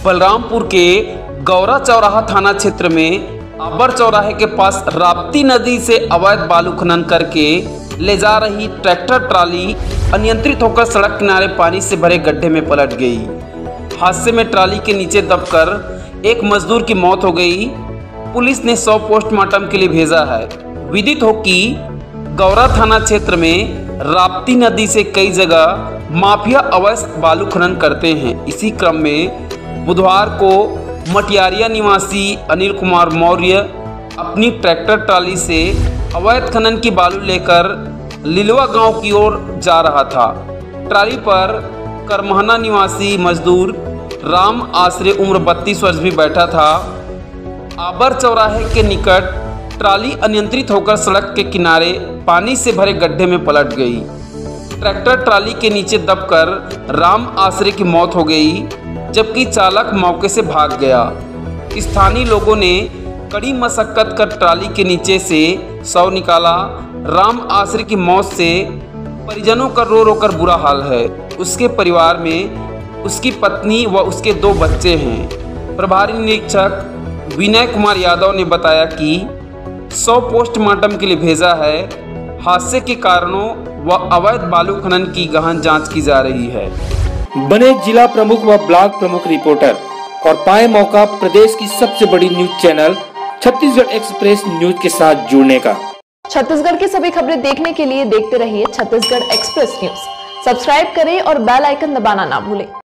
बलरामपुर के गौरा चौराहा थाना क्षेत्र में आबर चौराहे के पास राप्ती नदी से अवैध बालू खनन करके ले जा रही ट्रैक्टर ट्राली अनियंत्रित होकर सड़क किनारे पानी से भरे गड्ढे में पलट गई। हादसे में ट्राली के नीचे दबकर एक मजदूर की मौत हो गई। पुलिस ने 100 पोस्टमार्टम के लिए भेजा है। विदित हो कि गौरा थाना क्षेत्र में राप्ती नदी से कई जगह माफिया अवैध बालू खनन करते हैं। इसी क्रम में बुधवार को मटियारिया निवासी अनिल कुमार मौर्य अपनी ट्रैक्टर ट्राली से अवैध खनन की बालू लेकर लिलवा गांव की ओर जा रहा था। ट्राली पर करमहना निवासी मजदूर राम आश्रय उम्र 32 वर्ष भी बैठा था। आबर चौराहे के निकट ट्राली अनियंत्रित होकर सड़क के किनारे पानी से भरे गड्ढे में पलट गई। ट्रैक्टर ट्राली के नीचे दबकर राम आश्रय की मौत हो गई, जबकि चालक मौके से भाग गया। स्थानीय लोगों ने कड़ी मशक्कत कर ट्राली के नीचे से शव निकाला। राम आश्रय की मौत से परिजनों का रो रो कर बुरा हाल है। उसके परिवार में उसकी पत्नी व उसके 2 बच्चे हैं। प्रभारी निरीक्षक विनय कुमार यादव ने बताया कि 100 पोस्टमार्टम के लिए भेजा है। हादसे के कारणों व अवैध बालू खनन की गहन जांच की जा रही है। बने जिला प्रमुख व ब्लॉक प्रमुख रिपोर्टर और पाए मौका प्रदेश की सबसे बड़ी news channel Chhattisgarh express news के साथ जुड़ने का। छत्तीसगढ़ की सभी खबरें देखने के लिए देखते रहिए छत्तीसगढ़ एक्सप्रेस न्यूज। सब्सक्राइब करें और बेल आइकन दबाना ना भूलें।